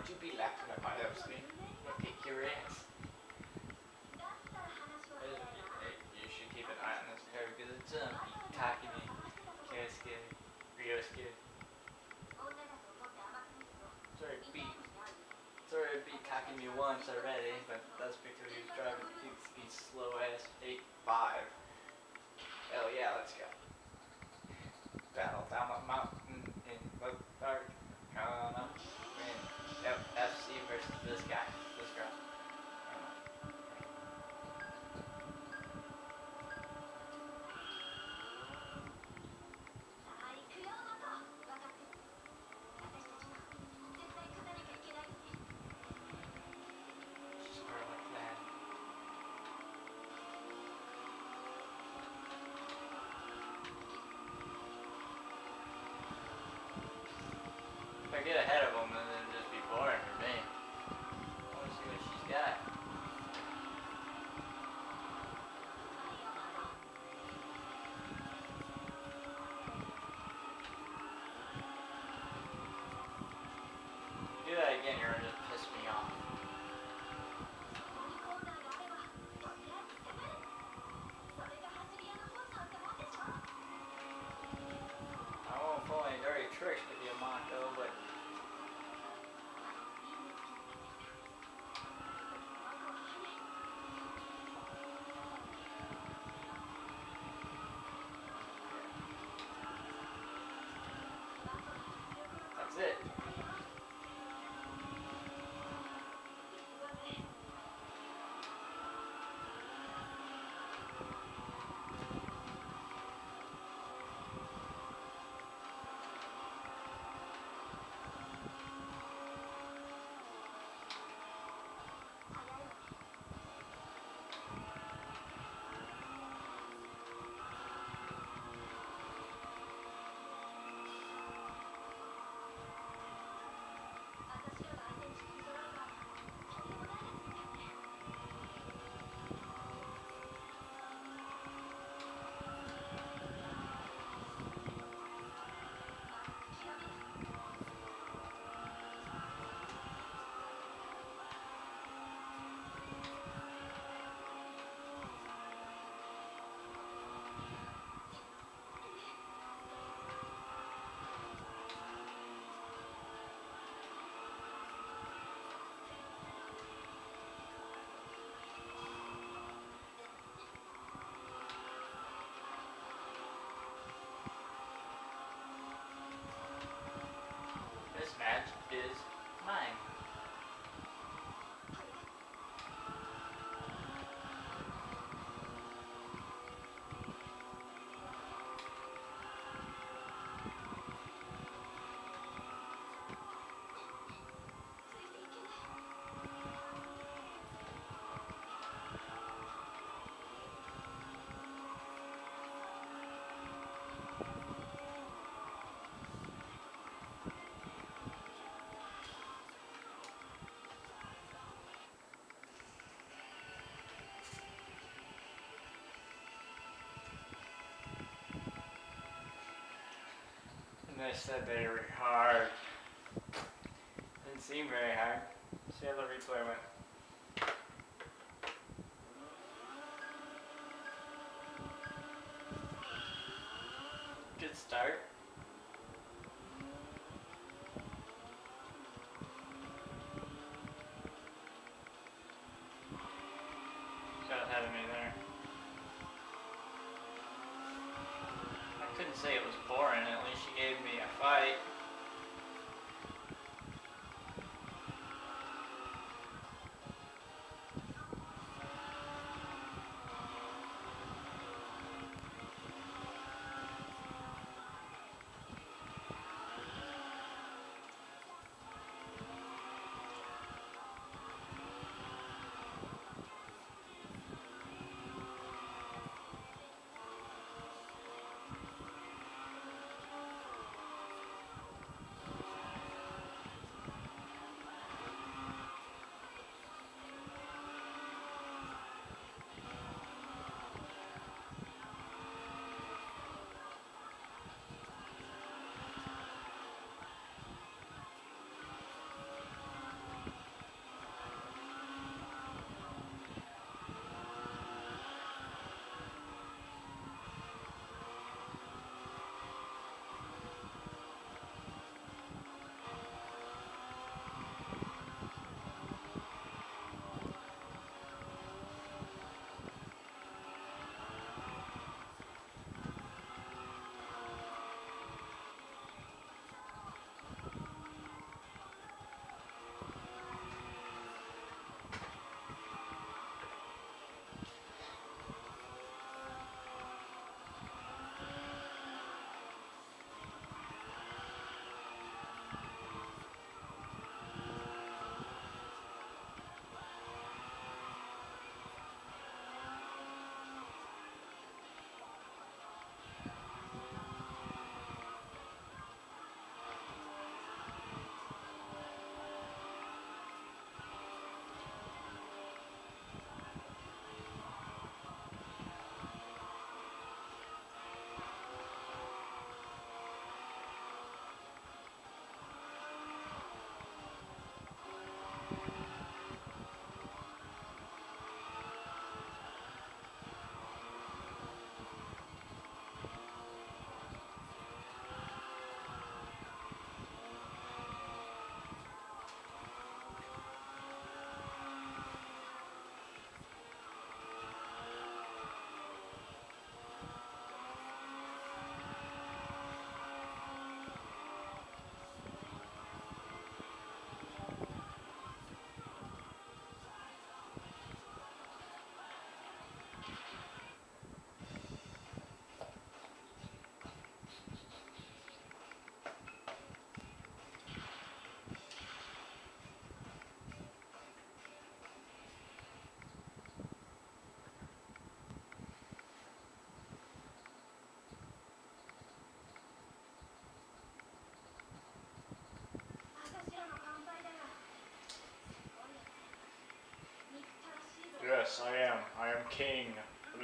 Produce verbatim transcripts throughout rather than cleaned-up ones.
Don't you be laughing at my love screen. I'm gonna kick your ass. You should keep an eye on this car because it's um talking me. Kinda scary. Real scary. Sorry, beat. Sorry, it beat talking me once already, but that's because he was driving these slow ass eight five. Hell yeah, let's go. Battle down the mountain in the dark. Gonna win. Yep, F C versus this guy. This girl. Start like that. If I get ahead of them, then it'll just be boring for me. I want to see what she's got. Do that again, you're gonna just piss me off. I won't pull any dirty tricks with you, Mako, but that's it. This match is mine. And they said they were hard. Didn't seem very hard. See how the replay went. Good start. Got ahead of me there. I couldn't say it was boring, at least she gave me a fight.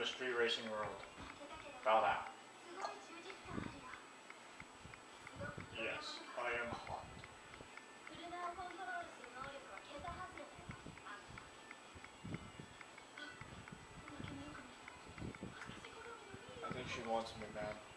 street racing world. Bow down. Yes, I am hot. I think she wants me, man.